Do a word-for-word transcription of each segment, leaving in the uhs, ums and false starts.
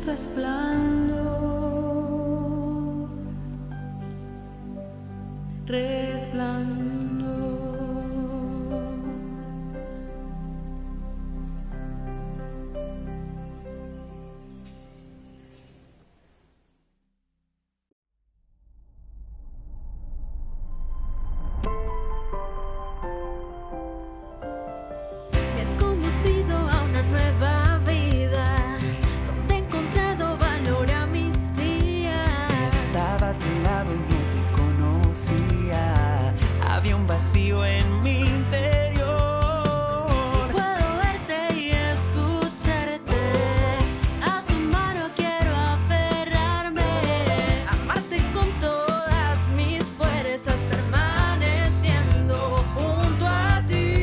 Resplandor, resplandor. Me has conducido a una nueva vida, donde he encontrado valor a mis días. Estaba a tu lado y no te conocía. Había un vacío en mi interior. Puedo verte y escucharte. A tu mano quiero aferrarme. Amarte con todas mis fuerzas, permaneciendo junto a ti.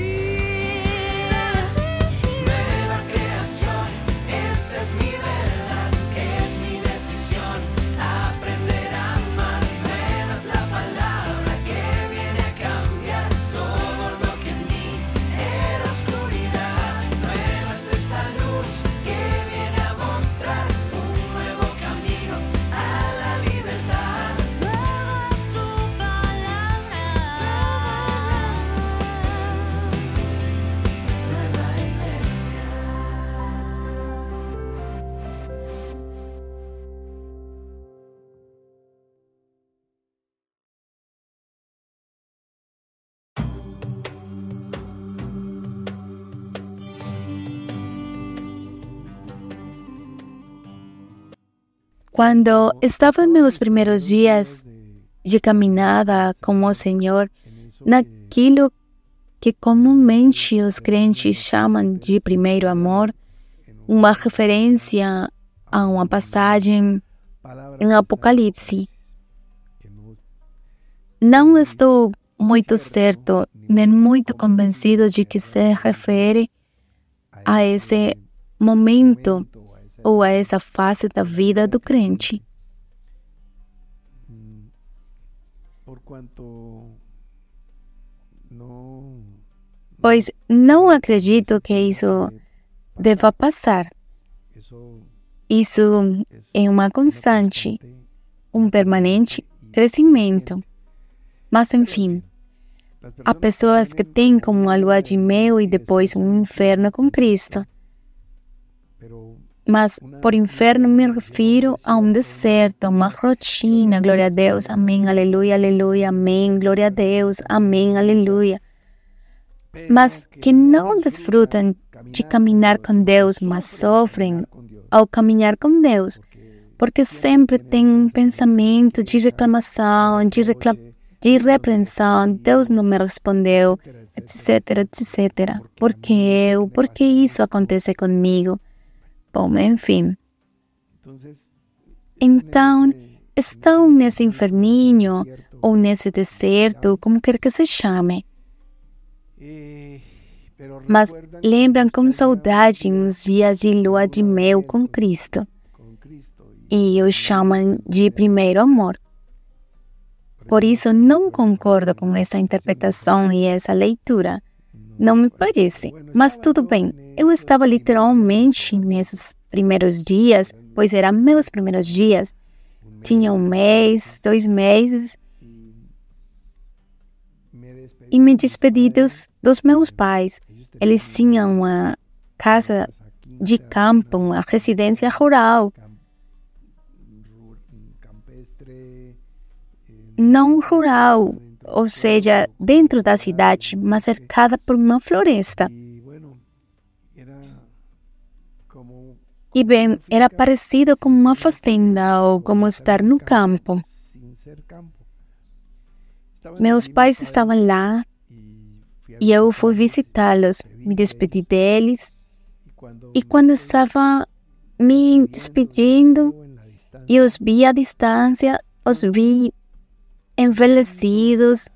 Nueva creación, esta es mi verdad, es mi decisión. Aprender a amar, nueva es la palabra que viene a cambiar todo lo que en mí era oscuridad. Nueva es esa luz que viene a mostrar un nuevo camino a la libertad. Nueva es tu palabra. Nueva iglesia. Quando estava em meus primeiros dias de caminhada com o Senhor, naquilo que comumente os crentes chamam de primeiro amor, uma referência a uma passagem em Apocalipse. Não estou muito certo, nem muito convencido de que se refere a esse momento ou a essa fase da vida do crente. Pois não acredito que isso deva passar. Isso é uma constante, um permanente crescimento. Mas, enfim, há pessoas que têm como uma lua de mel e depois um inferno com Cristo. Mas por inferno me refiro a um deserto, uma rotina, glória a Deus, amém, aleluia, aleluia, amém, glória a Deus, amém, aleluia. Mas que não desfrutam de caminhar com Deus, mas sofrem ao caminhar com Deus, porque sempre tem um pensamento de reclamação, de, recla de repreensão, Deus não me respondeu, etc, etcétera. Por que eu? Por que isso acontece comigo? Bom, enfim. Então, estão nesse inferninho ou nesse deserto, como quer que se chame. Mas lembram com saudade uns dias de lua de mel com Cristo. E os chamam de primeiro amor. Por isso, não concordo com essa interpretação e essa leitura. Não me parece, mas tudo bem. Eu estava literalmente nesses primeiros dias, pois eram meus primeiros dias. Tinha um mês, dois meses. E me despedi dos, dos meus pais. Eles tinham uma casa de campo, uma residência rural. Não rural, ou seja, dentro da cidade, mas cercada por uma floresta. E bem, era parecido com uma fazenda ou como estar no campo. Meus pais estavam lá e eu fui visitá-los, me despedi deles. E quando estava me despedindo e os vi à distância, os vi envelhecidos.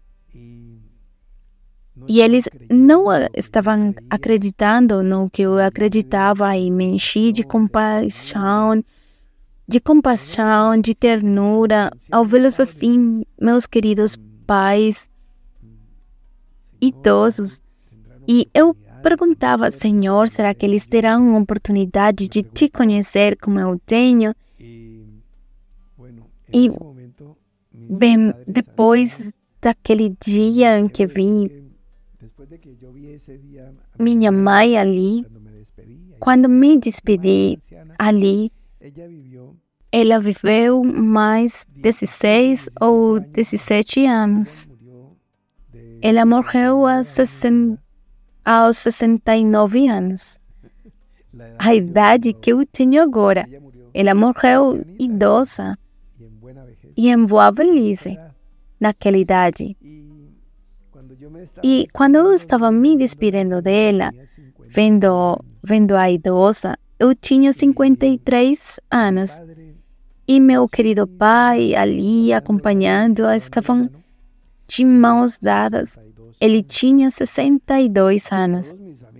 E eles não estavam acreditando no que eu acreditava e me enchi de compaixão, de compaixão, de ternura, ao vê-los assim, meus queridos pais idosos. E eu perguntava, Senhor, será que eles terão uma oportunidade de te conhecer como eu tenho? E, bem, depois daquele dia em que vi minha mãe ali, quando me despedi ali, ela viveu mais dezesseis ou dezessete anos. Ela morreu aos sessenta, aos sessenta e nove anos. A idade que eu tenho agora. Ela morreu idosa e em boa velhice, naquela idade. E quando eu estava me despedindo dela, vendo, vendo a idosa, eu tinha cinquenta e três anos. E meu querido pai ali acompanhando-a estavam de mãos dadas. Ele tinha sessenta e dois anos.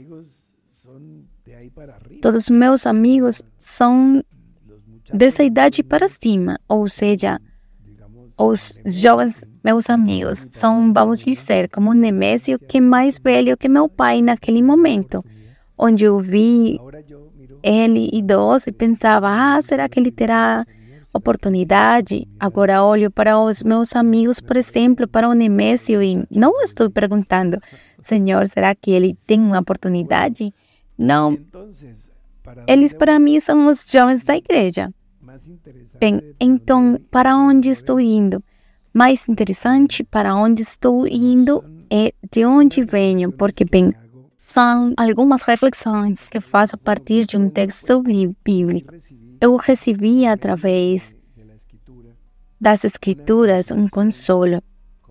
Todos os meus amigos são dessa idade para cima, ou seja, os jovens meus amigos são, vamos dizer, como Nemésio, que é mais velho que meu pai naquele momento, onde eu vi ele idoso e pensava, ah, será que ele terá oportunidade? Agora olho para os meus amigos, por exemplo, para o Nemésio e não estou perguntando, Senhor, será que ele tem uma oportunidade? Não. Eles para mim são os jovens da igreja. Bem, então, para onde estou indo? Mais interessante, para onde estou indo é de onde venho, porque, bem, são algumas reflexões que faço a partir de um texto bíblico. Eu recebi através das Escrituras um consolo,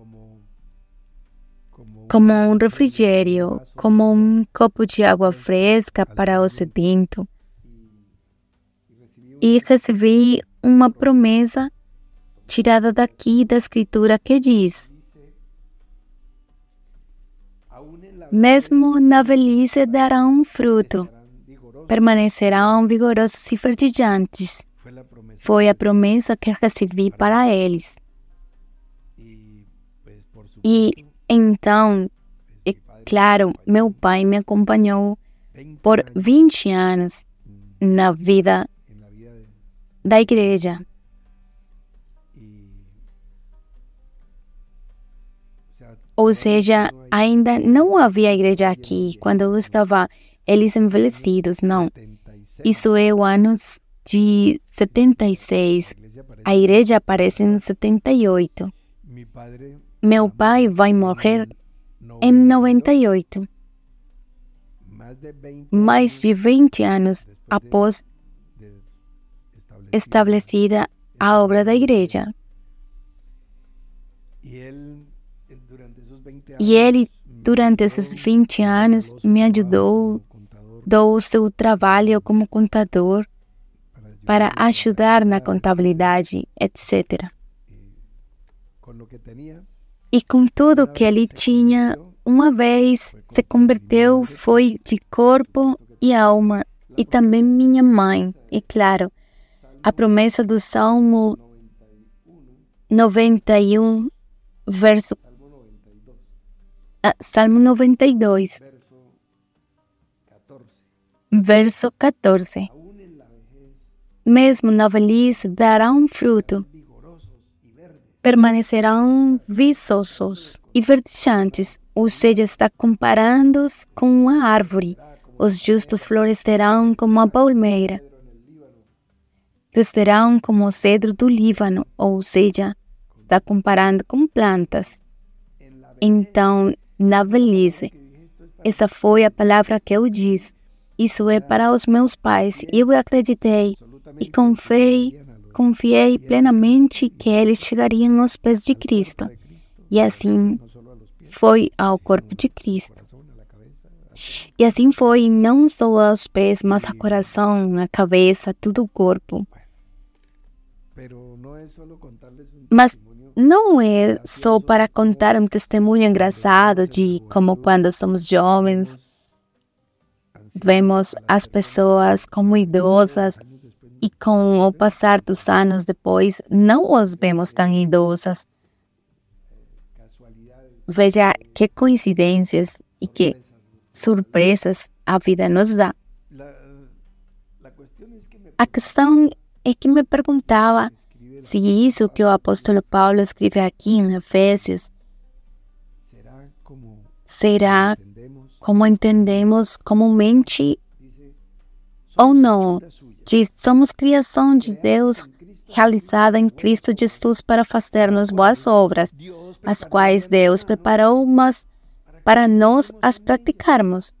como um refrigério, como um copo de água fresca para o sedento. E recebi uma promessa tirada daqui da Escritura que diz: mesmo na velhice darão fruto, permanecerão vigorosos e verdejantes. Foi a promessa que recebi para eles. E então, é claro, meu pai me acompanhou por vinte anos na vida da igreja. Ou seja, ainda não havia igreja aqui quando eu estava, eles envelhecidos, não. Isso é o ano de setenta e seis. A igreja aparece em setenta e oito. Meu pai vai morrer em noventa e oito. Mais de vinte anos após estabelecida a obra da igreja. E ele, durante esses vinte anos, me ajudou, dou o seu trabalho como contador para ajudar na contabilidade, etcétera. E com tudo que ele tinha, uma vez se converteu, foi de corpo e alma, e também minha mãe, e claro, a promessa do Salmo noventa e um, verso ah, Salmo noventa e dois, verso quatorze. Mesmo na velhice darão fruto, permanecerão viçosos e verdejantes, ou seja, está comparando-os com uma árvore. Os justos florescerão como a palmeira, crescerão como o cedro do Líbano, ou seja, está comparando com plantas. Então, na velhice, essa foi a palavra que eu disse. Isso é para os meus pais. Eu acreditei e confiei, confiei plenamente que eles chegariam aos pés de Cristo. E assim foi ao corpo de Cristo. E assim foi não só aos pés, mas ao coração, a cabeça, todo o corpo. Mas não é só para contar um testemunho engraçado de como quando somos jovens, vemos as pessoas como idosas e com o passar dos anos depois não as vemos tão idosas. Veja que coincidências e que surpresas a vida nos dá. La, la cuestión es que me A questão é que me perguntava se isso que o apóstolo Paulo escreve aqui em Efésios será como será entendemos, como entendemos comumente dice, ou não. hechura suya, Diz, somos criação de Deus realizada em Cristo Jesus para fazermos boas obras, Dios as quais Deus preparou, mas para nós as praticarmos.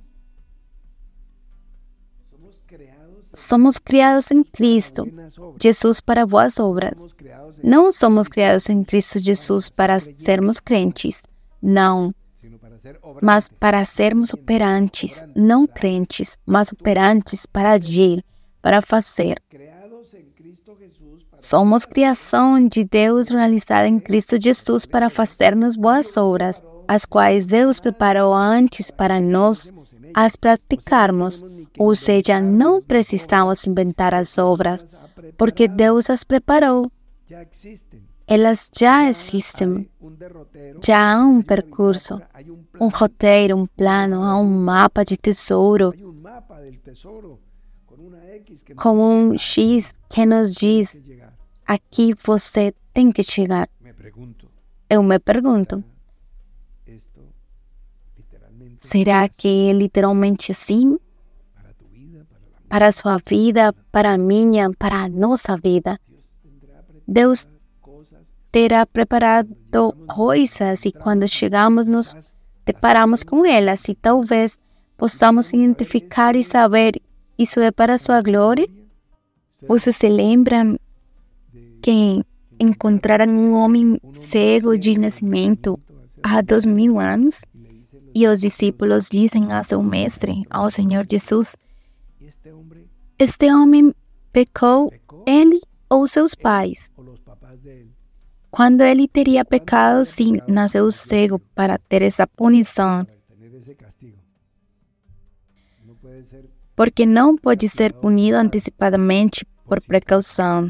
somos creados Somos criados em Cristo en buenas obras, Jesus para boas obras. somos creados en, Não somos criados em Cristo Jesus para sermos crentes, não, sino para ser mas obrantes, para sermos operantes, não crentes, mas operantes para agir, para fazer. creados en Cristo Jesús para Somos criação de Deus realizada em Cristo Jesus para fazermos boas obras, as quais Deus preparou antes para nós as praticarmos. Ou seja, não precisamos inventar as obras, porque Deus as preparou. ya existen. Elas já existem. Hay un derrotero, Já há um percurso, hay un um plan, roteiro, um plano, há um mapa de tesouro, hay un mapa del tesoro con una X que nos com um dice, X que nos diz: "Hay que llegar". aqui você tem que chegar. Me pregunto, Eu me pergunto, esto literalmente será que é literalmente assim? para tu vida, para la mía, Para a sua vida, para a minha, para a nossa vida. Dios tendrá Deus cosas terá preparado coisas e quando chegamos nos deparamos com elas e talvez possamos identificar e saber isso é para a sua glória. Vocês se lembram que encontraram um homem cego de nascimento há dois mil anos? E os discípulos dizem a seu mestre, ao Senhor Jesus: y este hombre este homem pecou, ele ou seus pais? o los papás de él Quando ele teria pecado, sim, nasceu cego para ter essa punição, para tener ese castigo. No puede ser porque não pode ser punido antecipadamente por precaução.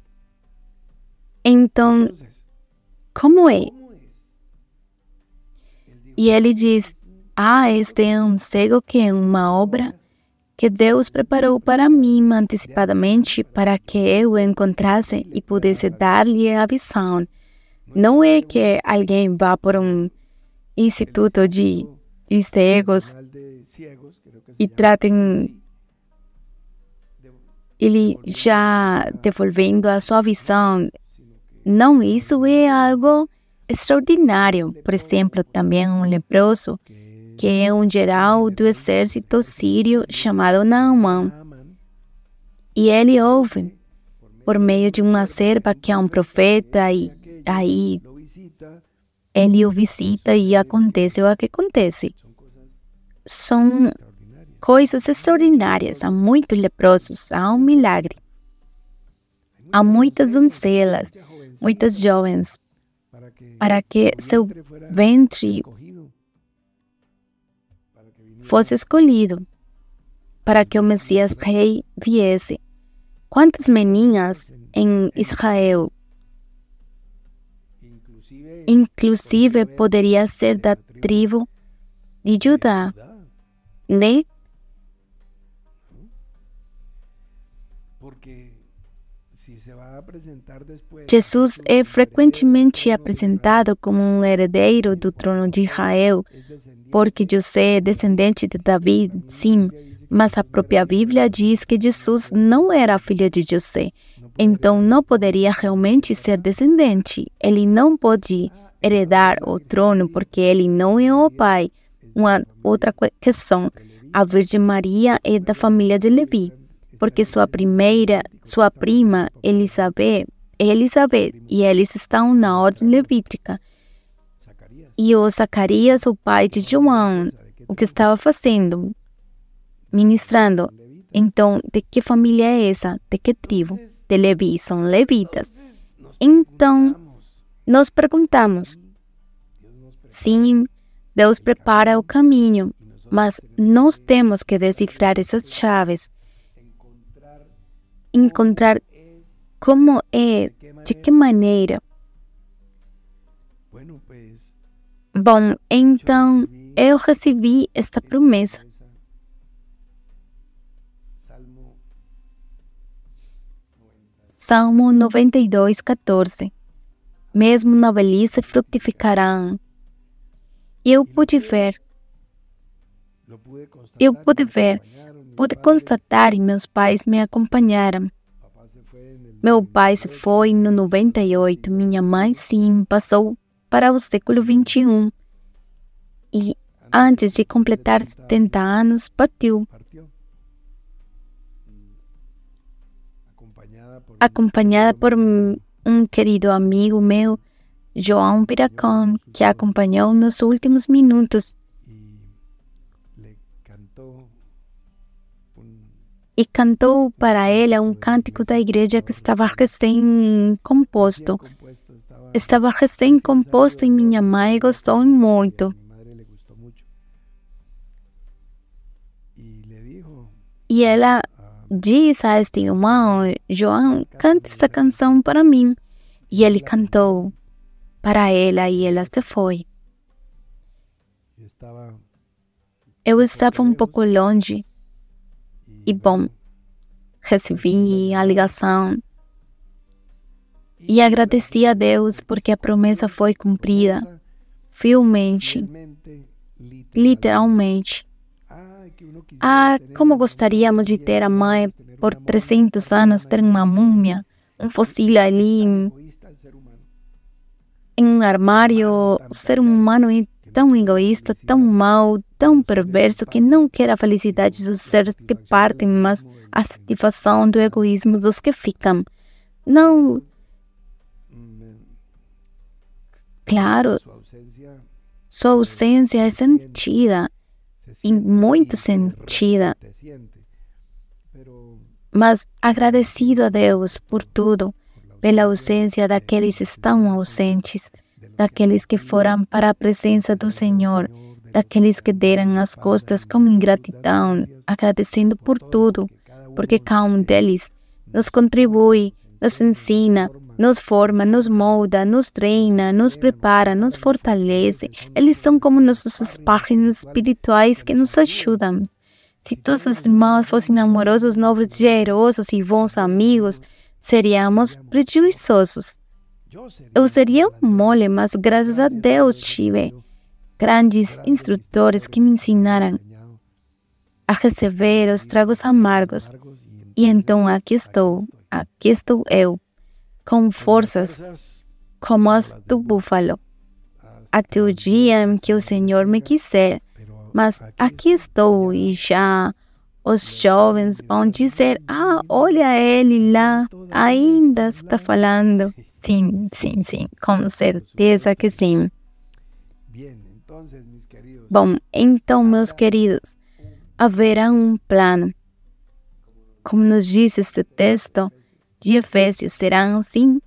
Então, entonces, como é? ¿cómo es? Él dijo, E ele diz: ah, este é um cego que é uma obra que Deus preparou para mim antecipadamente para que eu o encontrasse e pudesse dar-lhe a visão. Não é que alguém vá por um instituto de, de cegos Nacional de Ciegos, creo que se e llama tratem así, de- ele já devolvendo a sua visão. sino que Não, isso é algo extraordinário. Por exemplo, também um leproso, que é um geral do exército sírio chamado Naamã. Naaman, E ele ouve por meio de uma serva que é um profeta e aí lo visita, ele o visita e acontece o que acontece. son cosas São extraordinarias. coisas extraordinárias. Há muitos leprosos, há um milagre. Há muitas donzelas, Muchas jovencitas muitas jovens, para que para que su seu vientre fuera ventre escogido, para que viniera fosse escolhido, para que o Messias rei viesse. Quantas meninas em Israel, inclusive inclusive poderia ser da tribo de Judá, Judá, né? porque si se va a apresentar después, Jesus é frequentemente apresentado como um herdeiro do trono de Israel, es descendiente, porque José é descendente de Davi, sim, mas a própria Bíblia diz que Jesus não era filho de José, então não poderia realmente ser descendente. Ele não pode heredar o trono porque ele não é o pai. Uma outra que- questão, a Virgem Maria é da família de Levi, porque sua primeira, sua prima Elizabeth, é Elizabeth, e eles estão na ordem levítica. Zacarías, E o Zacarias, o pai de João, o que estava fazendo? Ministrando. levita. Então, de que família é essa? De que tribo? De Levi, são levitas. Entonces, nos Então, preguntamos, nós perguntamos, Dios nos prepara sim, Deus prepara o caminho, y nosotros mas tenemos nós temos que decifrar essas chaves, que encontrar encontrar es como é, de que maneira. bueno, pues Bom, então eu recebi esta promessa. Salmo Salmo noventa e dois, quatorze. Mesmo na velhice frutificarão. Eu pude ver, lo pude constatar. eu pude me ver, acompañaron, mi pude padre, constatar e meus pais me acompanharam. papá se fue en el Meu pai se foi no noventa e oito, minha mãe sim passou para o século vinte e um. E antes de completar setenta anos, partiu, partió. Mm, Acompañada por mi acompanhada por querido um um querido amigo meu, João Piracón, que a acompanhou nos últimos minutos y le cantó un e cantou para ela um cântico da igreja que estava recém-composto. compuesto, estaba Estava recém-composto e minha mãe gostou y a muito. mi madre le gustó mucho. Y le dijo E ela a diz a este irmão, João, cante esta canção para mim. E ele cantou para ela e ela se foi. yo estaba Eu estava um pouco longe e, bom, recebi a ligação e agradeci a Deus porque a promessa foi cumprida promesa fielmente, fielmente, literalmente. Ai, que uno quisiera Ah, tener como una gostaríamos de ter a mãe tener por una momia, trezentos anos, ter uma múmia, um fóssil ali tan em egoísta el ser humano. um armário. O ser humano é tão egoísta, tão mau, tão perverso que não quer a felicidade dos seres que partem, mas a satisfação do egoísmo dos que ficam. Não, Mm, claro, Su ausencia sua ausência é sentida, se e siente muito y se re- sentida, te siente. Pero mas agradecido a Deus por tudo, pela ausência daqueles que estão ausentes, daqueles que foram para a presença do Senhor, daqueles que deram as costas com ingratidão, agradecendo por tudo, porque cada um deles nos contribui, nos ensina, nos forma, nos molda, nos treina, nos prepara, nos fortalece. Eles são como nossos páginas espirituais que nos ajudam. Se todos os irmãos fossem amorosos, nobres, generosos e bons amigos, seríamos prejuiciosos. yo sería Eu seria um mole, mas graças a Deus tive grandes instrutores que me ensinaram enseñado a receber os tragos amargos. largos y en- E então aqui estou, aqui estou eu, com forças fuerzas como as do búfalo, até o dia em que o Senhor me quiser. pero Mas aqui estou e já os jovens vão dizer, ah, olha ele lá, ainda está falando. Sim, sim, sim, com certeza que sim. bien, entonces mis queridos, Bom, então, meus queridos, haverá um plano. Como nos diz este texto de Efésios, será assim?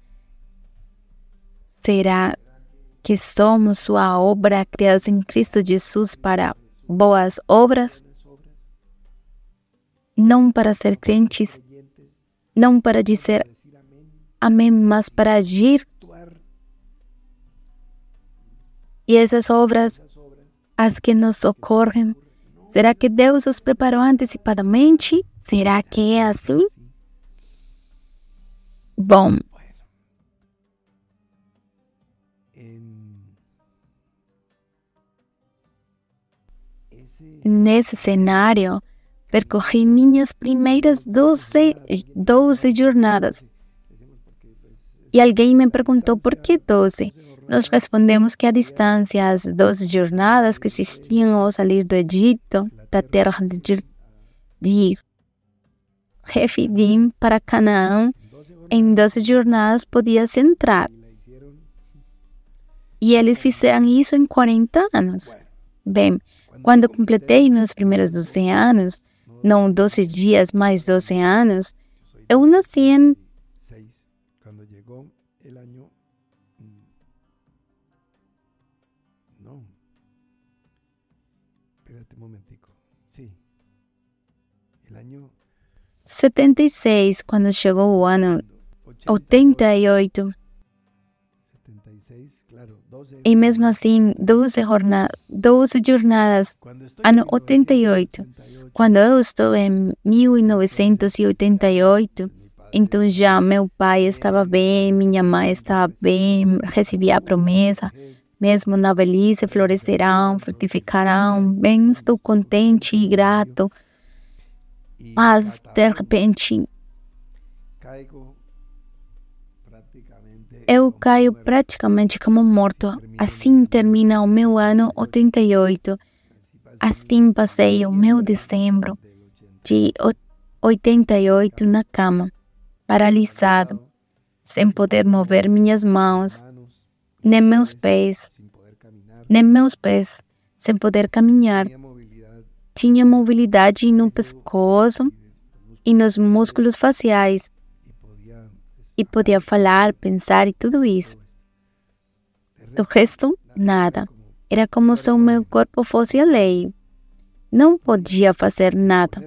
Será que somos sua obra criada em Cristo Jesus para boas obras? Não para ser crentes, não para dizer amém, mas para agir. actuar E essas obras, as que nos ocorrem, será que Deus os preparou antecipadamente? Será que é assim? Bom, en ese nesse cenário, percorri minhas primeiras doze, doze jornadas. E alguém me perguntou por que doze? Nós respondemos que a distância, as doze jornadas que existiam ao sair do Egito, da terra de, Jir- de Refidim para Canaã, em doze jornadas podia-se entrar. la hicieron E eles fizeram isso em quarenta anos. Bem, quando completei meus primeiros doze anos, não doze dias, mas doze anos, eu nasci em seis cuando llegó el año mm, no espérate un momentico sí el año setenta e seis, quando chegou o ano ochenta y ocho, oitenta e oito. setenta y seis seis, claro, doce. E mesmo assim, doze jornadas, doze jornadas, Cuando estoy ano en oitenta e oito. mil novecientos ochenta y ocho, Quando eu estou em mil novecentos e oitenta e oito, mi padre então já meu pai estava bem, minha mãe estava bem, recebia a promessa, mesmo na velhice florescerão, frutificarão, bem, estou contente e grato, y mas de fatal, repente caigo prácticamente eu como caio muerto. praticamente como morto. Assim termina o meu ano oitenta e oito. Assim passei o meu dezembro de o- oitenta e oito na cama, paralisado, sem poder mover minhas mãos, Manos, nem meus pés, sin poder caminar, nem meus pés, sem poder caminhar. tenía movilidad Tinha mobilidade no pescoço e nos músculos faciais y podía e podia falar, pensar e tudo isso. Do resto, nada. Era como se o meu corpo fosse alheio. Não podia fazer nada.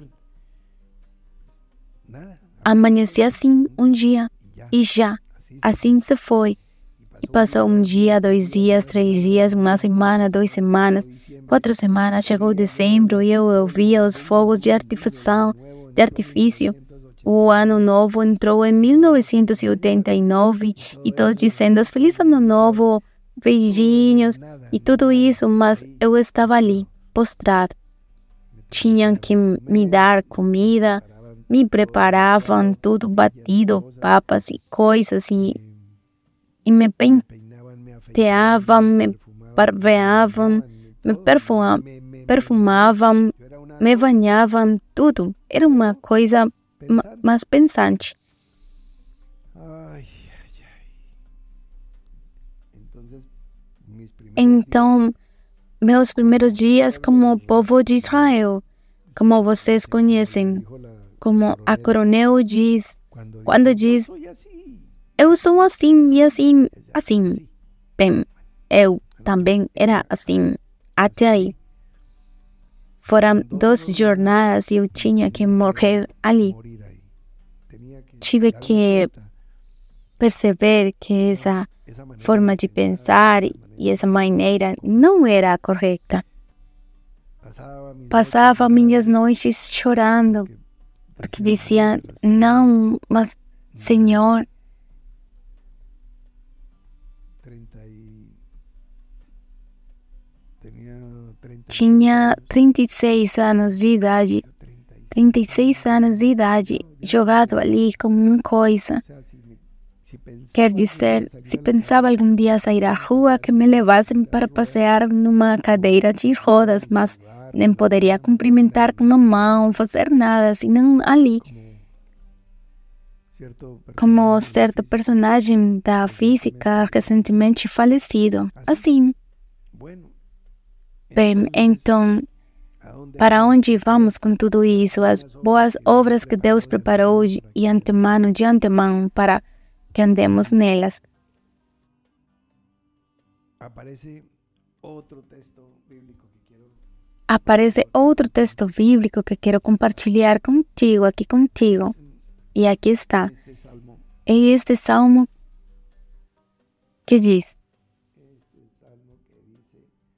nada, Amanheci assim um dia y ya, e já, así se assim se foi. E passou um dia, dois dias, três dias, uma semana, duas semanas, quatro semanas. Chegou dezembro e eu ouvia os fogos de artifício, de artifício. O ano novo entrou em mil novecentos e oitenta e nove e todos dizendo Feliz Ano Novo, beijinhos e tudo isso, mas eu estava ali, postrado. Tinham que me dar comida, me preparavam tudo batido, papas e coisas, e, e me penteavam, me barbeavam, me perfuma, perfumavam, me banhavam, tudo. Era uma coisa ma- mais pensante. Ay, ay, ay. Entonces, mis primeros Então, meus primeiros dias como povo de Israel, como vocês conhecem, dijo la como a coronel diz, cuando quando dice, diz, "Yo soy así", eu sou assim e assim, es assim. así. Bem, eu também era assim, até aí. Foram duas jornadas e eu tinha que morrer ali. Morir ahí. Tenía que Tive darme que cuenta, perceber que essa esa manera forma de pensar e essa maneira não era correta. pasaba mis Passava noches minhas llorando, noites chorando, porque porque decía, dizia, "Pero Señor, não, mas Senhor, treinta y tenía treinta y seis tinha años, trinta e seis anos de idade, yo treinta y seis. trinta e seis anos de idade, jogado ali como uma coisa. O sea, si me- si pensaba Quer algún día dizer, salir se a la pensava calle, algum dia sair à rua, que me levassem para passear numa cadeira de rodas, mas nem poderia cumprimentar com a mão, fazer nada, senão ali, como cierto como personaje certo físico. personagem da física recentemente falecido. Assim, Bueno, bem, então, ¿a dónde para vamos? onde vamos com tudo isso? As boas obras que Deus preparou de de antemão, de antemão, para que andemos nelas. Aparece otro texto bíblico que quiero Aparece outro texto bíblico que quero compartilhar contigo, aqui contigo. E aqui está. este salmo, É este salmo que diz: este salmo que dice,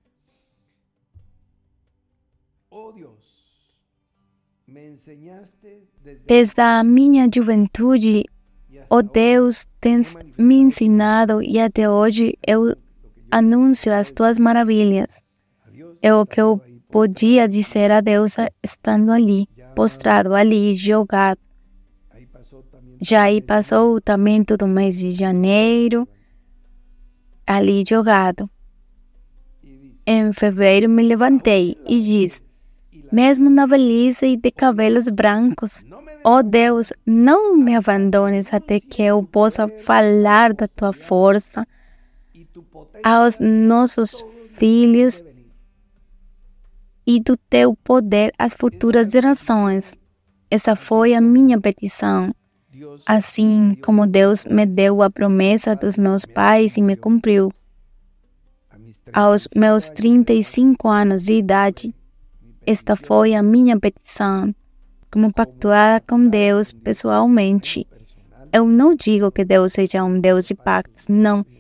oh Dios, me enseñaste desde Desde a minha juventude, y hasta ó ahora Deus, tens me ensinado e até hoje eu anuncio as tuas maravilhas. a Dios, É o que eu ahí podia dizer a Deus estando ali, postrado ali, jogado. ahí pasó también Já aí passou também todo o mês de janeiro, ali jogado. y dice, Em fevereiro me levantei e disse: mesmo na velhice e de cabelos brancos, no me ó Deus, não me abandones até que eu possa falar da tua força y tu potencia aos nossos filhos de venir. e do teu poder às futuras gerações. Essa foi a minha petição. Dios Assim como Deus me deu a promessa dos meus pais e me cumpriu. a mis Aos meus trinta e cinco anos de idade, esta foi a minha petição, como pactuada com Deus pessoalmente. personal, Eu não digo que Deus seja um Deus de pactos, não.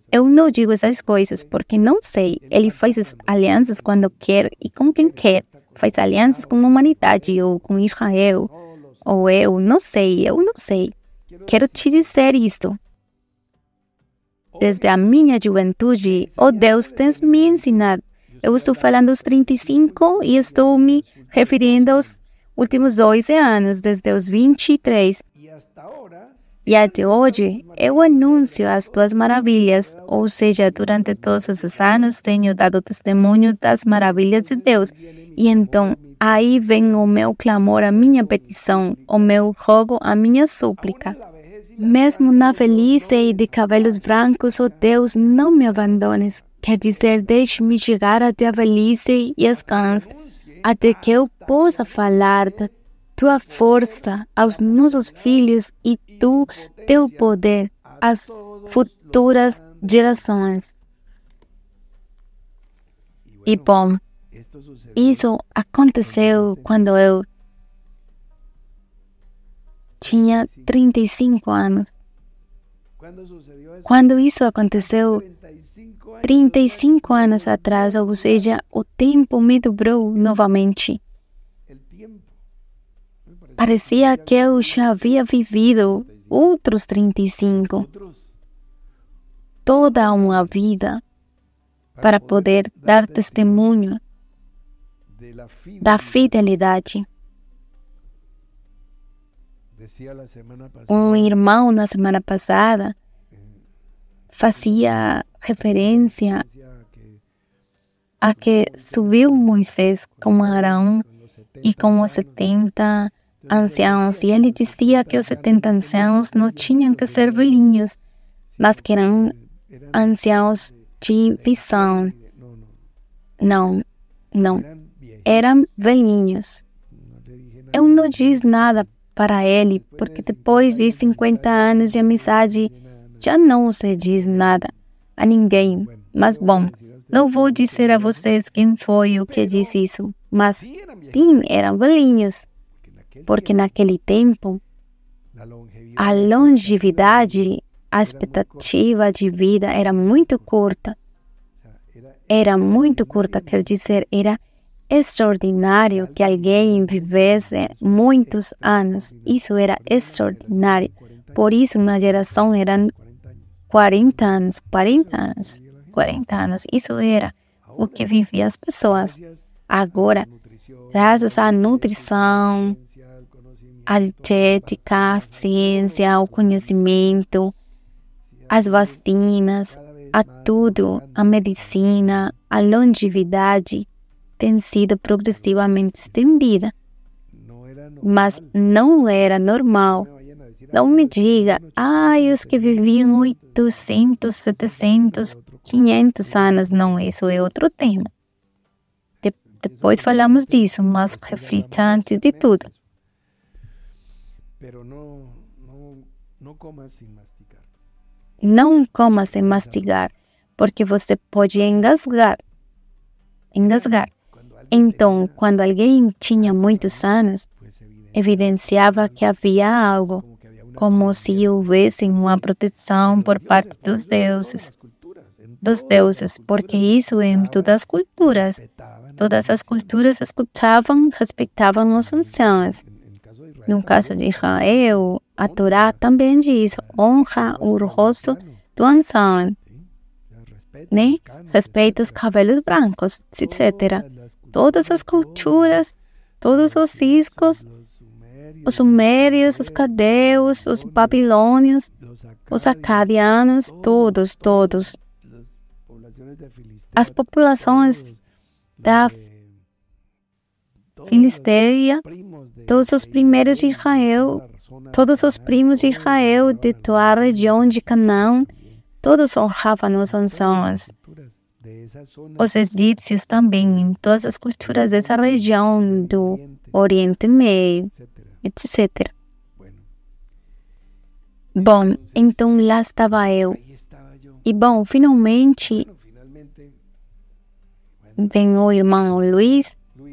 Eu não digo essas coisas porque não sei. Ele faz as alianças quando quer e com quem quer. Faz alianças com a humanidade ou com Israel. Ou eu não sei, eu não sei. Quero te dizer isto. Desde a minha juventude, oh Deus, tens me ensinado. Eu estou falando aos trinta e cinco e estou me referindo aos últimos doze anos, desde os vinte e três. E até hoje, eu anuncio as tuas maravilhas, ou seja, durante todos esses anos tenho dado testemunho das maravilhas de Deus. E então, aí vem o meu clamor, a minha petição, o meu rogo, a minha súplica. Mesmo na velhice e de cabelos brancos, oh Deus, não me abandones. Quer dizer, deixe-me chegar até a velhice e as cães, até que eu possa falar da tua força aos nossos filhos e tu, teu poder, às futuras gerações. E bom, isso aconteceu quando eu tinha trinta e cinco anos. Quando isso aconteceu, trinta e cinco anos atrás, ou seja, o tempo me dobrou novamente. Parecia que eu já havia vivido outros trinta e cinco. Toda uma vida para poder dar testemunho da fidelidade. Um irmão na semana passada fazia referência a que subiu Moisés com Arão e com os setenta anciãos, e ele dizia que os setenta anciãos não tinham que ser velhinhos, mas que eram anciãos de visão. Não, não, eram velhinhos. Eu não disse nada para ele, porque depois de cinquenta anos de amizade, já não se diz nada a ninguém. Mas bom, não vou dizer a vocês quem foi o que disse isso, mas sim, eram velhinhos. Porque naquele tempo, a longevidade, a expectativa de vida era muito curta. Era muito curta, quer dizer, era extraordinário que alguém vivesse muitos anos. Isso era extraordinário. Por isso, na geração eram quarenta anos, quarenta anos, quarenta anos. Isso era o que viviam as pessoas. Agora, graças à nutrição, à dietética, à ciência, ao conhecimento, às vacinas, a tudo, a medicina, a longevidade tem sido progressivamente estendida. Mas não era normal. Não me diga, ai, os que viviam oitocentos, setecentos, quinhentos anos. Não, isso é outro tema. De- depois falamos disso, mas reflita antes de tudo. Não coma sem mastigar, porque você pode engasgar. Engasgar. Então, quando alguém tinha muitos anos, evidenciava que havia algo, como se houvesse uma proteção por parte dos deuses, dos deuses, porque isso em todas as culturas. Todas as culturas escutavam, respeitavam os anciãos. No caso de Israel, a Torá também diz, honra o rosto do ancião, né? Respeita os cabelos brancos, etcétera. Todas as culturas, todos os riscos, os sumérios, os caldeus, os babilônios, os acadianos, todos, todos. As populações da Filisteia, todos os primeiros de Israel, todos os primos de Israel de tua região de Canaã, todos honravam os anciãos. Os egípcios também, em todas as culturas dessa região do Oriente Médio, etcétera. Bom, então lá estava eu. E bom, finalmente vem o irmão Luiz.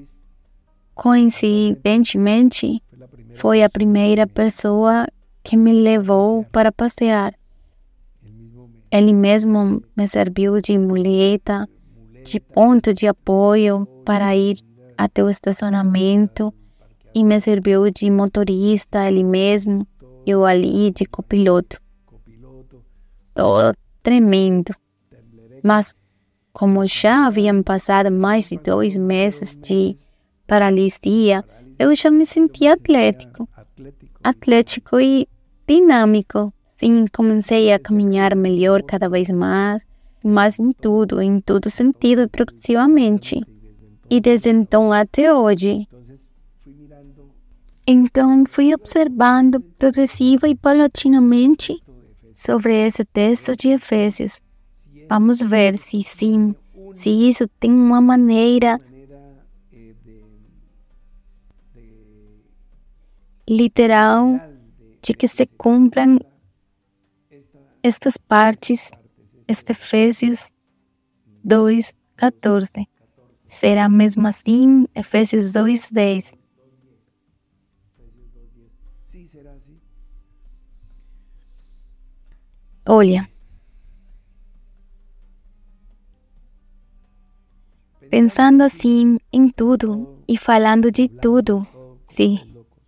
Coincidentemente, foi a primeira pessoa que me levou para passear. Ele mesmo me serviu de muleta, de ponto de apoio para ir até o estacionamento e me serviu de motorista, ele mesmo, eu ali de copiloto. Todo tremendo. Mas como já haviam passado mais de dois meses de paralisia, eu já me sentia atlético, atlético e dinâmico. Sim, comecei a caminhar melhor cada vez mais, mas em tudo, em todo sentido e progressivamente. E desde então até hoje. Então fui observando progressiva e paulatinamente sobre esse texto de Efésios. Vamos ver se sim, se isso tem uma maneira literal de que se cumpram estas partes, este Efésios dois, catorze. Será mesmo assim Efésios dois, dez. Olha, pensando assim em tudo e falando de tudo, se,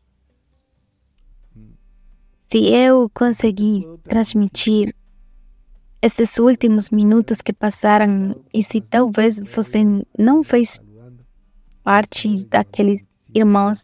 se eu conseguir transmitir esses últimos minutos que passaram e se talvez você não fez parte daqueles irmãos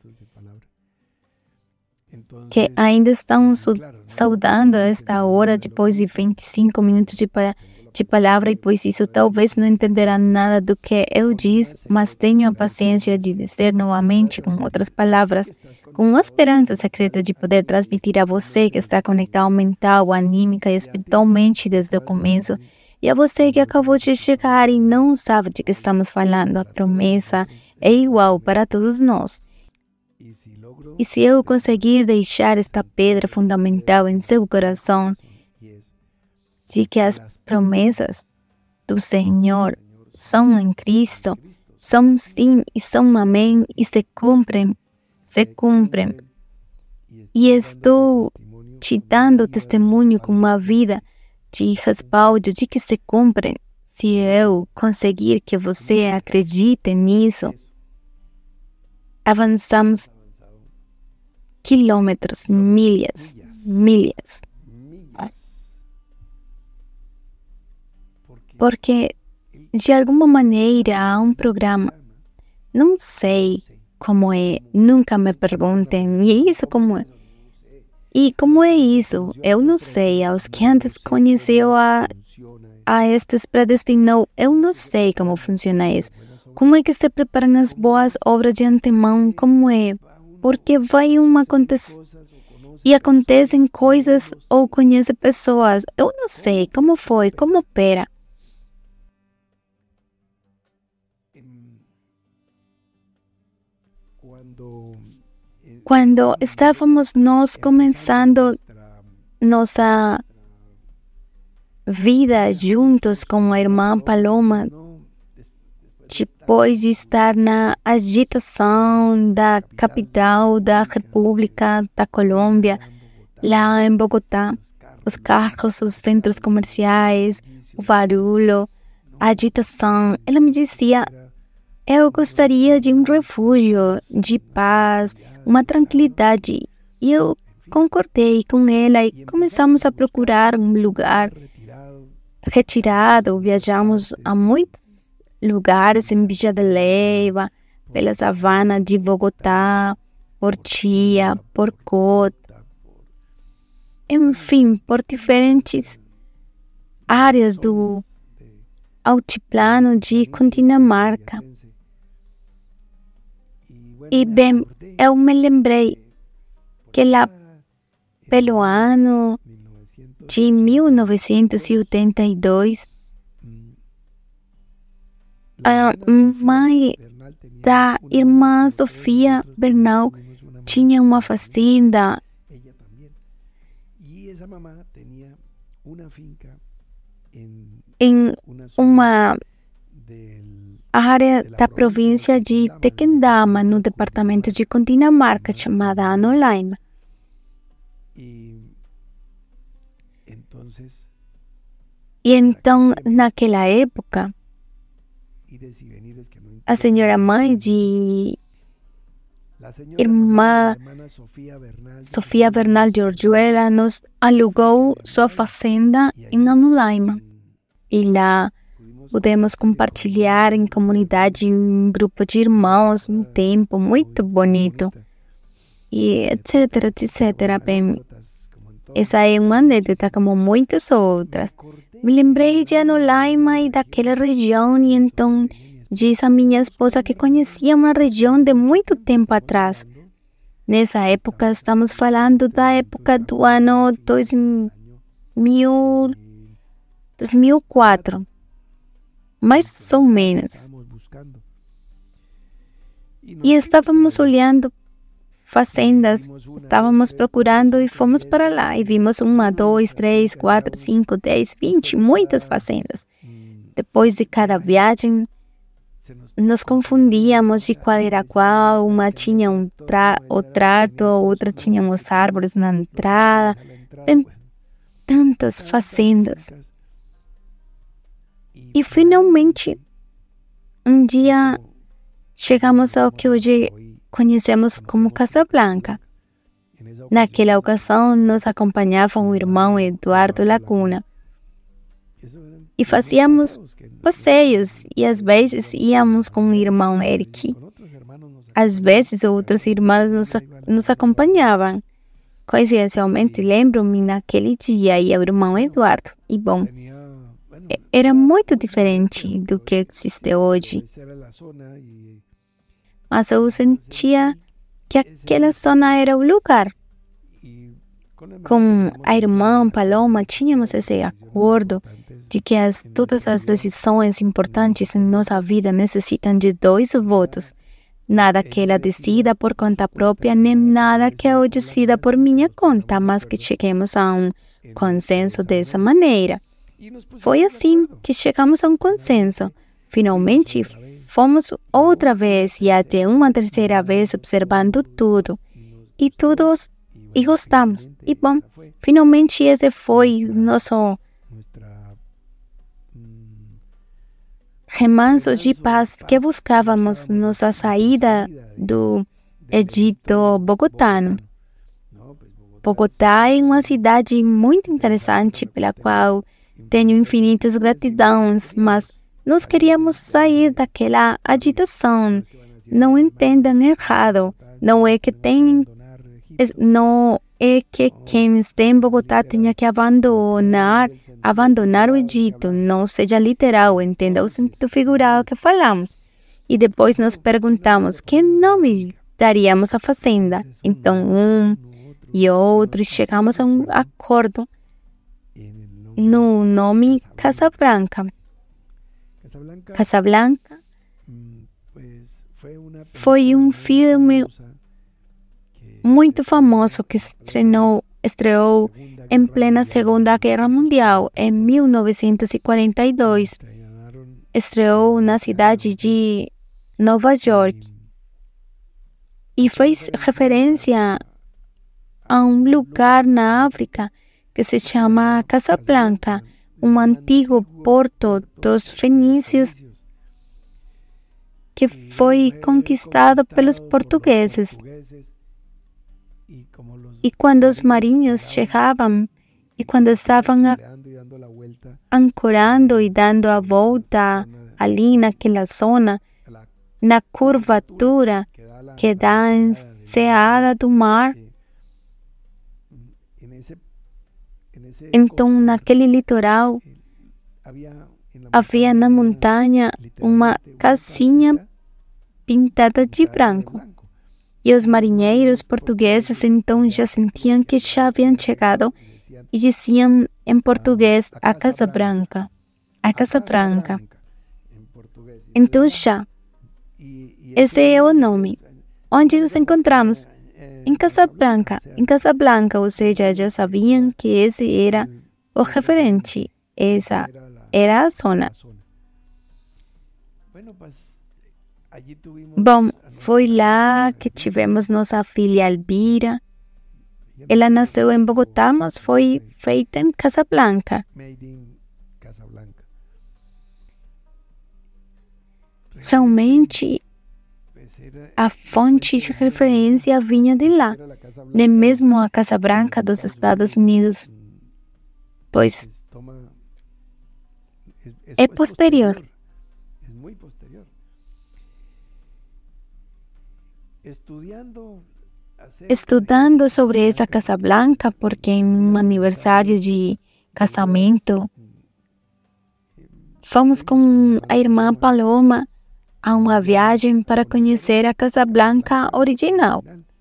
que ainda estão saudando esta hora depois de vinte e cinco minutos de, de palavra e pois isso talvez não entenderá nada do que eu disse, mas tenho a paciência de dizer novamente com outras palavras, com uma esperança secreta de poder transmitir a você que está conectado mental, anímica e espiritualmente desde o começo, e a você que acabou de chegar e não sabe de que estamos falando. A promessa é igual para todos nós. E se eu conseguir deixar esta pedra fundamental em seu coração, de que as promessas do Senhor são em Cristo, são sim e são amém e se cumprem, se cumprem. E estou te dando testemunho com uma vida de respaldo de que se cumprem. Se eu conseguir que você acredite nisso, avançamos quilômetros, milhas, milhas. Porque, de alguma maneira, há um programa. Não sei como é, nunca me perguntem, e é isso como é. E como é isso? Eu não sei, aos que antes conheceu a, a estes predestinou, eu não sei como funciona isso. Como é que se preparam as boas obras de antemão, como é? Porque vai uma acontecer e acontecem coisas ou conhece pessoas. Eu não sei como foi, como opera. Quando estávamos nós começando nossa vida juntos com a irmã Paloma, depois de estar na agitação da capital da República da Colômbia, lá em Bogotá, os carros, os centros comerciais, o barulho, a agitação, ela me dizia: eu gostaria de um refúgio, de paz, uma tranquilidade. E eu concordei com ela e começamos a procurar um lugar retirado. Viajamos a muitos lugares em Villa de Leyva, pela savana de Bogotá, por Chía, por Cota, enfim, por diferentes áreas do altiplano de Cundinamarca. E bem, eu me lembrei que lá pelo ano de mil novecentos e oitenta e dois, a mãe da irmã Sofia Bernal tinha uma fazenda em uma área da província de Tequendama, no departamento de Cundinamarca, chamada Anolaima. E então, naquela época, ires y venires que no a senhora mãe de La señora irmã mamá, la hermana Sofía Bernal, Sofia Bernal de Orjuela nos alugou sua fazenda em Anulaima. E lá pudemos compartilhar em comunidade, em um grupo de irmãos, um tempo muito bonito. E etc, etc. Bem, essa é uma anedota como muitas outras. Me lembrei de Anulaima e daquela região e então disse a minha esposa que conhecia uma região de muito tempo atrás. Nessa época, estamos falando da época do ano dois mil, dois mil e quatro, mais ou menos. E estávamos olhando fazendas, estávamos procurando e fomos para lá. E vimos uma, dois, três, quatro, cinco, dez, vinte, muitas fazendas. Depois de cada viagem, nos confundíamos de qual era qual. Uma tinha um tra o trato, outra tinha as árvores na entrada. Bem, tantas fazendas. E finalmente, um dia, chegamos ao que hoje conhecemos como Casa Blanca. Naquela ocasião, nos acompanhava o irmão Eduardo Laguna. E fazíamos passeios e às vezes íamos com o irmão Eric. Às vezes outros irmãos nos, nos acompanhavam. Coincidencialmente, lembro-me naquele dia e o irmão Eduardo. E bom, era muito diferente do que existe hoje. Mas eu sentia que aquela zona era o lugar. Com a irmã Paloma, tínhamos esse acordo de que as, todas as decisões importantes em nossa vida necessitam de dois votos. Nada que ela decida por conta própria, nem nada que eu decida por minha conta, mas que cheguemos a um consenso dessa maneira. Foi assim que chegamos a um consenso. Finalmente, fomos outra vez e até uma terceira vez observando tudo. E tudo, e gostamos. E bom, finalmente esse foi nosso remanso de paz que buscávamos nossa saída do Egito bogotano. Bogotá é uma cidade muito interessante pela qual tenho infinitas gratidões, mas nós queríamos sair daquela agitação. Não entendam errado. Não é que tem, não é que quem está em Bogotá tenha que abandonar, abandonar o Egito. Não seja literal, entenda o sentido figurado que falamos. E depois nos perguntamos que nome daríamos à fazenda. Então um e outro chegamos a um acordo no nome Casa Blanca. Casa Blanca foi um filme muito famoso que estreou, estreou em plena Segunda Guerra Mundial, em mil novecentos e quarenta e dois. Estreou na cidade de Nova York e fez referência a um lugar na África que se chama Casa Blanca, um antigo porto dos fenícios que foi conquistado pelos portugueses. E quando os marinhos chegavam, e quando estavam ancorando e dando a volta ali naquela zona, na curvatura que dá a enseada do mar, então naquele litoral havia na montanha uma casinha pintada de branco. E os marinheiros portugueses então já sentiam que já haviam chegado e diziam em português a Casa Branca. A Casa Branca. Então já, esse é o nome. Onde nos encontramos? Em Casa Blanca. Em Casa Blanca, ou seja, já sabiam que esse era o referente. Essa era a zona. Bom, foi lá que tivemos nossa filha Elvira. Ela nasceu em Bogotá, mas foi feita em Casa Blanca. Casa Blanca. Realmente, Pues era- a fonte de referência vinha de lá, era la Casa Blanca, de mesmo a Casa Branca dos Estados Unidos, pois pues, toma- es- es- é es posterior. Es muy posterior. Estudiando acerca de Estudando esa sobre essa Casa Casa Blanca, porque em um aniversário de casamento, fomos com a irmã Paloma a uma viagem para conhecer a Casa Blanca original.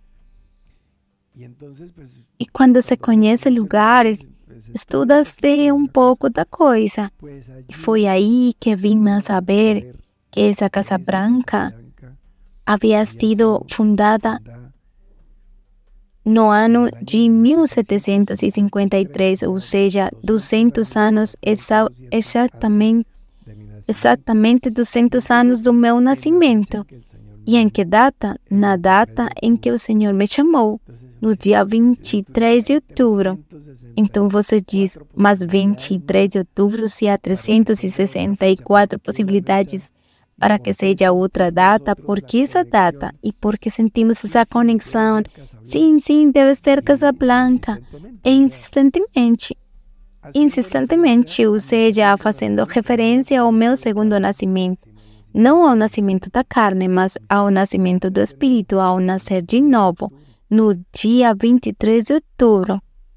Y entonces, pues, E quando se conhece lugares, pues, estuda-se um pouco da coisa. pues, allí E foi aí que vim a saber ver que essa Casa esa Branca Blanca havia sido fundada fundada no ano de mil setecentos e cinquenta e três, ou seja, duzentos anos, exa exatamente, de mi nacimiento, exatamente duzentos anos do meu nascimento. que el Señor me E em que data? Na data em que o Senhor me chamou, no dia vinte e três de outubro. Então você diz, mas vinte e três de outubro, se há trezentas e sessenta e quatro possibilidades para que seja outra data, por que essa data? E porque sentimos essa conexão? Sim, sim, deve ser Casa Blanca. E insistentemente, insistentemente, ou seja, fazendo referência ao meu segundo nascimento. Não ao nascimento da carne, mas ao nascimento do Espírito, ao nascer de novo, no dia vinte e três de outubro.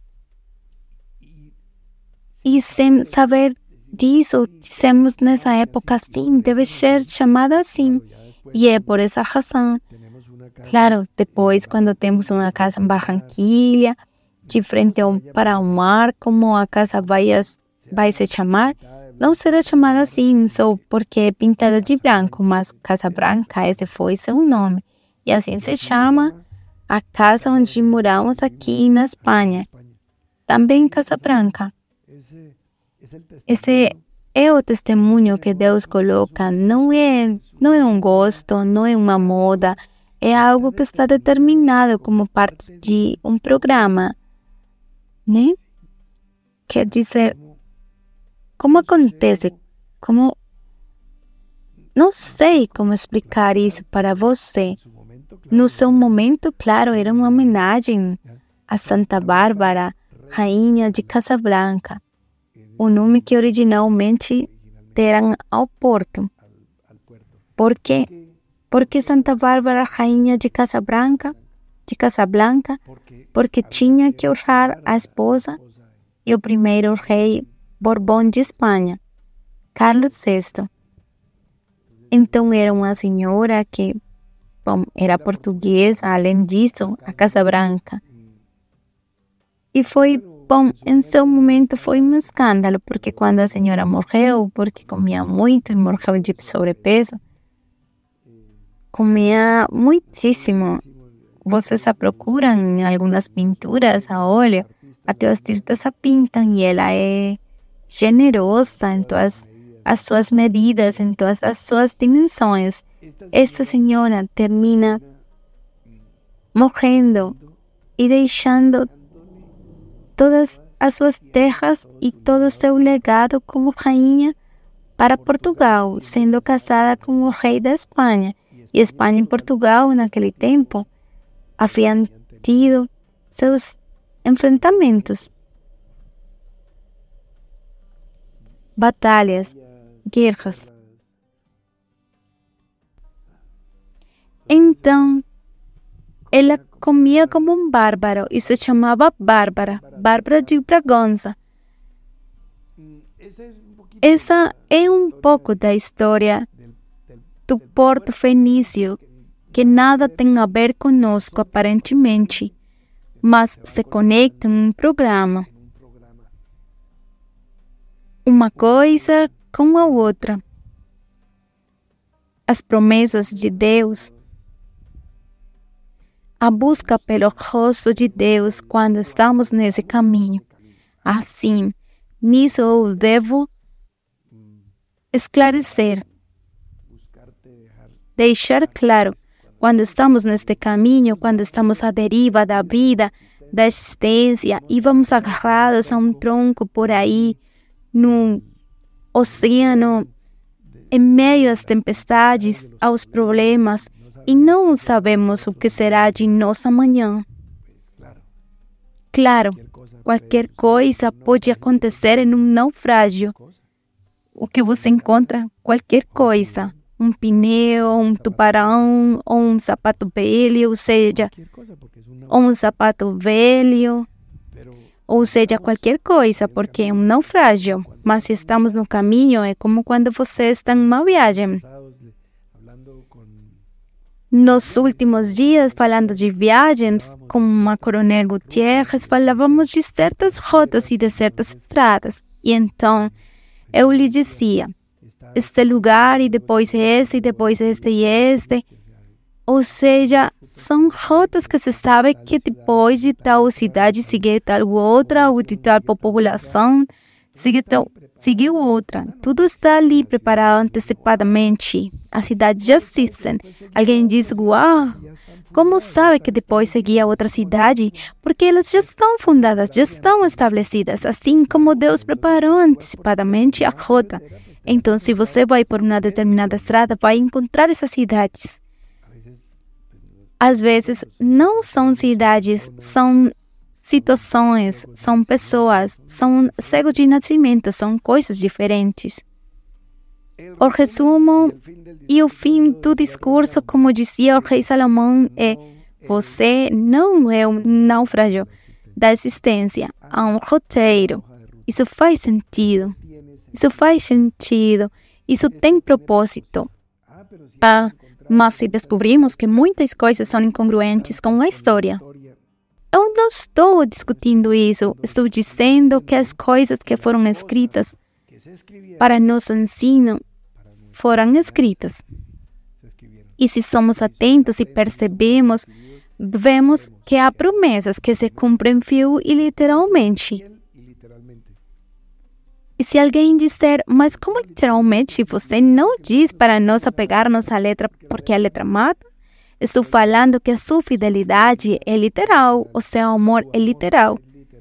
E sem saber disso, dissemos nessa época, sim, deve ser chamada assim. E é por essa razão. tenemos una casa Claro, depois, quando temos uma casa em Barranquilha, de frente ao, para o mar, como a casa vai, as- vai se chamar? Não será chamada assim só porque é pintada de branco, mas Casa Branca, esse foi seu nome. E assim se chama a casa onde moramos aqui na Espanha. España. Também Casa Branca. Ese es el Esse testimonio é o testemunho que Deus coloca. Não é, não é um gosto, não é uma moda. É algo que está determinado como parte de um programa, né? Quer dizer, como acontece? Como... Não sei como explicar isso para você. en su momento, claro, No seu momento, claro, era uma homenagem a Santa Bárbara, rainha de Casablanca, o nome que originalmente deram ao porto. al puerto. Por quê? Porque Santa Bárbara, rainha de Casablanca, de Casablanca, Porque porque tinha que honrar a esposa e o primeiro rei Borbón de Espanha, Carlos sexto. Então era uma senhora que, bom, era portuguesa, além disso, a Casa Branca. E foi, bom, em seu momento foi um escândalo, porque quando a senhora morreu, porque comia muito e morreu de sobrepeso, comia muitíssimo. Vocês a procuram em algumas pinturas a óleo, até os artistas a pintam e ela é generosa em todas as suas medidas, em todas as suas dimensões. Esta senhora termina morrendo e deixando todas as suas terras e todo o seu legado como rainha para Portugal, sendo casada com o rei da Espanha. E Espanha e Portugal, naquele tempo, haviam tido seus enfrentamentos, batalhas, guerras. Então, ela comia como um bárbaro e se chamava Bárbara, Bárbara de Bragança. ese es un poquito Essa é um pouco da história del, del, do Porto Fenício, que nada tem a ver conosco aparentemente, mas se conecta em um programa. un programa. Uma coisa com a outra. As promessas de Deus, a busca pelo rosto de Deus quando estamos nesse caminho. Assim, nisso eu devo esclarecer, Buscarte, dejar deixar claro, quando estamos neste caminho, quando estamos à deriva da vida, da existência, e vamos agarrados a um tronco por aí, num, oceano em meio às tempestades, aos problemas, e não sabemos o que será de nós amanhã. Claro, qualquer coisa pode acontecer em um naufrágio. O que você encontra? Qualquer coisa. Um pneu, um tubarão, ou um sapato velho, ou seja, ou um sapato velho, ou seja, qualquer coisa, porque é um naufrágio. Mas se estamos no caminho, é como quando você está em uma viagem. Nos últimos dias, falando de viagens, com a Coronel Gutierrez, falávamos de certas rotas e de certas estradas. E então, eu lhe dizia, este lugar e depois este, e depois este e este. Ou seja, são rotas que se sabe que depois de tal cidade sigue tal outra, ou de tal população, sigue tal, seguiu outra. Tudo está ali preparado antecipadamente. A cidade já existe. Alguém diz, uau, como sabe que depois seguia outra cidade? Porque elas já estão fundadas, já estão estabelecidas, assim como Deus preparou antecipadamente a rota. Então, se você vai por uma determinada estrada, vai encontrar essas cidades. Às vezes, não são cidades, são situações, são pessoas, são cegos de nascimento, são coisas diferentes. O resumo e o fim do discurso, como dizia o rei Salomão, é: você não é um naufrágio da existência, há um roteiro. Isso faz sentido. Isso faz sentido. Isso tem propósito. Ah, mas se descobrimos que muitas coisas são incongruentes com a história, eu não estou discutindo isso. Estou dizendo que as coisas que foram escritas para nosso ensino foram escritas. E se somos atentos e percebemos, vemos que há promessas que se cumprem fiel e literalmente. E se alguém disser, mas como literalmente você não diz para nós apegarmos à letra porque a letra mata? Estou falando que a sua fidelidade é literal, o seu amor é literal.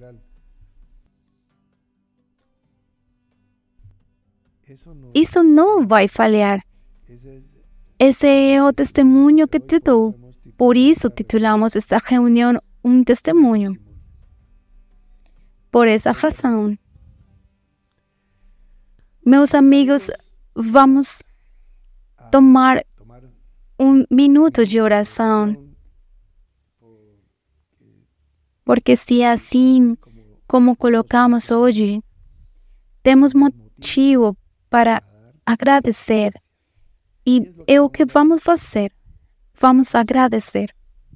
Isso não vai falhar. Esse é o testemunho que te dou. Por isso titulamos esta reunião Um Testemunho. Por essa razão. Meus amigos, vamos tomar um minuto de oração. Porque se é assim como colocamos hoje, temos motivo para agradecer. E é o que vamos fazer. Vamos agradecer.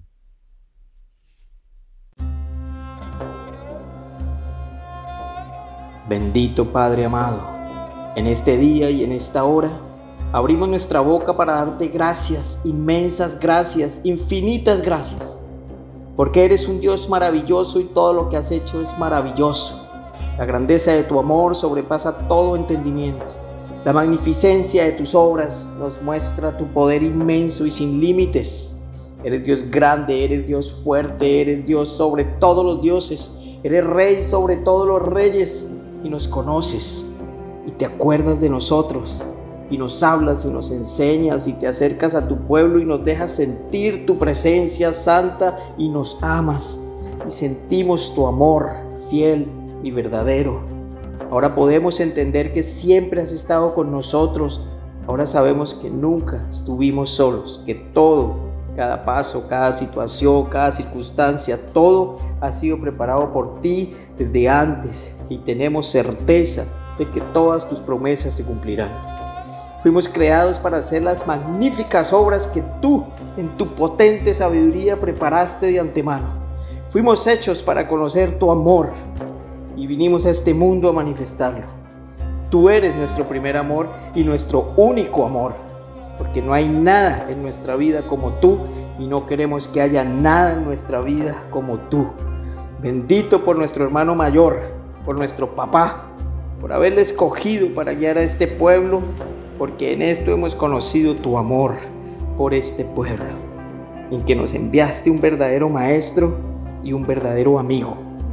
Bendito Padre amado, en este día y en esta hora, abrimos nuestra boca para darte gracias, inmensas gracias, infinitas gracias, porque eres un Dios maravilloso y todo lo que has hecho es maravilloso. La grandeza de tu amor sobrepasa todo entendimiento. La magnificencia de tus obras nos muestra tu poder inmenso y sin límites. Eres Dios grande, eres Dios fuerte, eres Dios sobre todos los dioses, eres Rey sobre todos los reyes y nos conoces. Y te acuerdas de nosotros, y nos hablas y nos enseñas, y te acercas a tu pueblo y nos dejas sentir tu presencia santa, y nos amas, y sentimos tu amor fiel y verdadero. Ahora podemos entender que siempre has estado con nosotros. Ahora sabemos que nunca estuvimos solos, que todo, cada paso, cada situación, cada circunstancia, todo ha sido preparado por ti desde antes, y tenemos certeza de que todas tus promesas se cumplirán. Fuimos creados para hacer las magníficas obras que tú, en tu potente sabiduría, preparaste de antemano. Fuimos hechos para conocer tu amor y vinimos a este mundo a manifestarlo. Tú eres nuestro primer amor y nuestro único amor, porque no hay nada en nuestra vida como tú y no queremos que haya nada en nuestra vida como tú. Bendito por nuestro hermano mayor, por nuestro papá, por haberle escogido para guiar a este pueblo, porque en esto hemos conocido tu amor por este pueblo, en que nos enviaste un verdadero maestro y un verdadero amigo.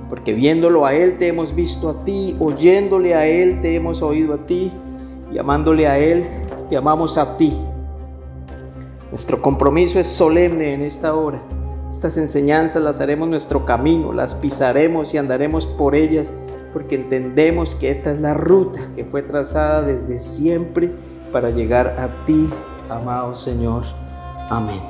porque viéndolo a Él te hemos visto a ti, oyéndole a Él te hemos oído a ti, y amándole a Él te amamos a ti. Nuestro compromiso es solemne en esta hora. Estas enseñanzas las haremos nuestro camino, las pisaremos y andaremos por ellas, porque entendemos que esta es la ruta que fue trazada desde siempre para llegar a ti, amado Señor. Amén.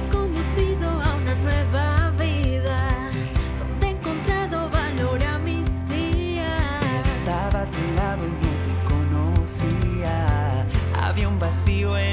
has conducido a una nueva vida, donde he encontrado valor a mis días. Estaba a tu lado y no te conocía. Había un vacío en